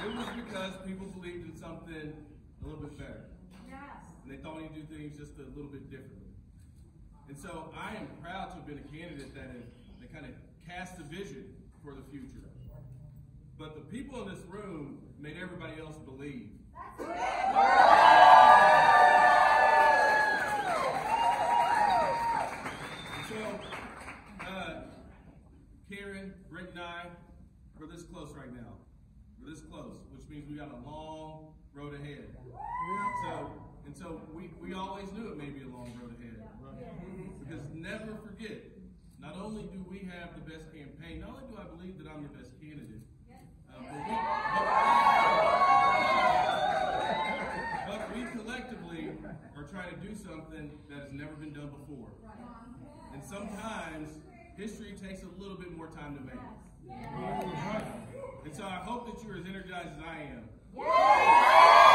it was because people believed in something a little bit better. And they thought we could do things just a little bit differently. And so I am proud to have been a candidate that kind of cast a vision for the future. But the people in this room made everybody else believe. Karen, Rick, and I, we're this close right now. We're this close, which means we got a long road ahead. And so we always knew it may be a long road ahead. Because never forget, not only do we have the best campaign, not only do I believe that I'm the best candidate, but we collectively are trying to do something that has never been done before. And sometimes history takes a little bit more time to make. And so I hope that you're as energized as I am.